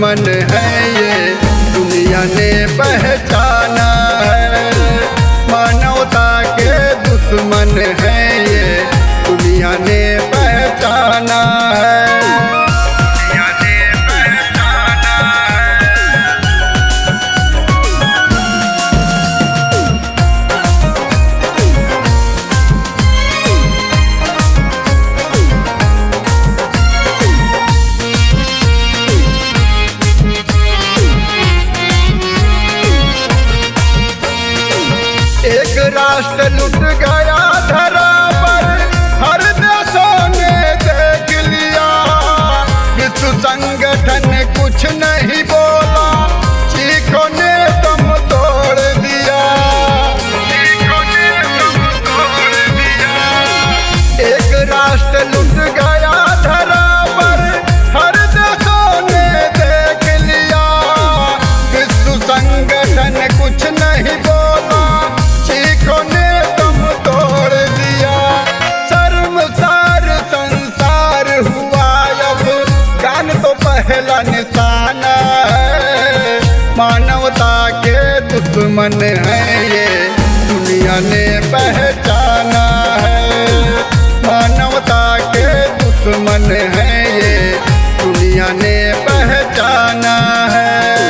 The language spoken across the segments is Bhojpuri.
दुश्मन है ये दुनिया ने पहचाना है। मानवता के दुश्मन है ये दुनिया ने पहचाना है। एक राष्ट्र लुट गया धरा पर हर देशों ने देख लिया। विश्व संगठन कुछ नहीं बोला, चीखों ने दम तोड़ दिया। एक राष्ट्र लुट गया धरा पर हर देशों ने देख लिया। विश्व संगठन कुछ नहीं बोला, ने दम तोड़ दिया। शर्मसार संसार हुआ अब, ज्ञान तो पहला निशाना है। मानवता के दुश्मन है ये दुनिया ने पहचाना है। मानवता के दुश्मन है ये दुनिया ने पहचाना है।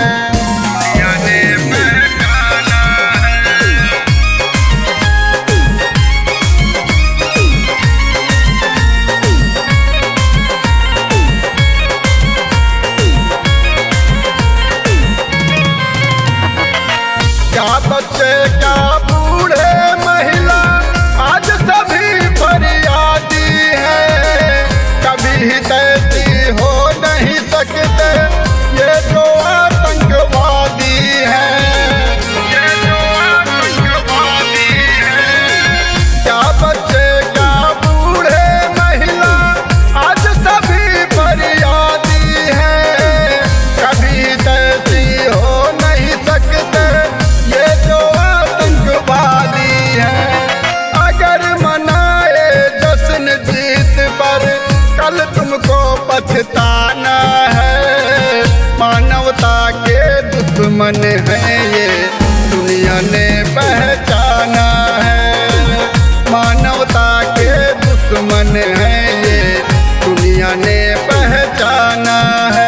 क्या बच्चे क्या बूढ़े महिला आज सभी फरियादी हैं। कभी हितैषी हो नहीं सकते ये जो आतंकवादी हैं। क्या बच्चे क्या बूढ़े महिला आज सभी फरियादी हैं। कभी हितैषी हो नहीं सकते ये जो आतंकवादी है। अगर मनाए जश्न जीत पर कल तुमको पछताना है। मानवता के दुश्मन है ये दुनिया ने पहचाना है। मानवता के दुश्मन है ये दुनिया ने पहचाना है।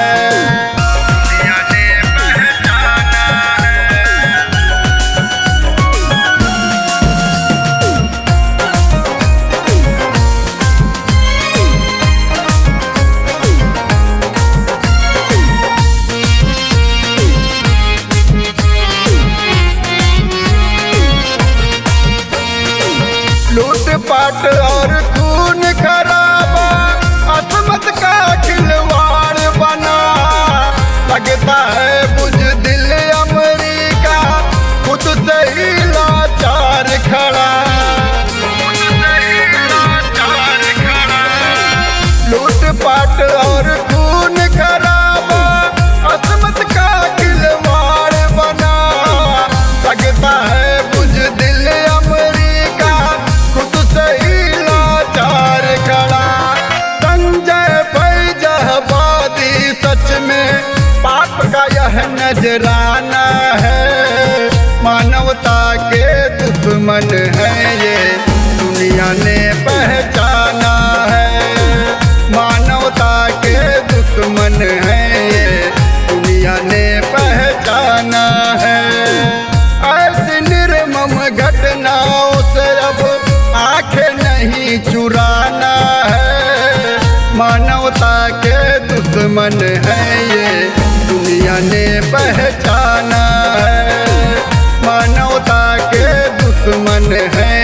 लूटपाट और खून खराबा असमत का खिलवाड़ बना। लगता है बुज़दिल अमेरिका खुद से ही लाचार खड़ा। लूटपाट और खून खराबा असमत का खिलवाड़ बना। लगता है बुज़दिल अमेरिका खुद से ही लाचार खड़ा। संजय फैज़ाबादी सच में पाप का यह नजराना है। मानवता के दुश्मन है ये दुनिया ने पहचाना है। मानवता के दुश्मन है ये दुनिया ने पहचाना है। ऐसी निर्मम घटनाओं से अब आंखें नहीं चुराना है। मानवता के दुश्मन है ये दुनिया ने पहचाना है। मानवता के दुश्मन है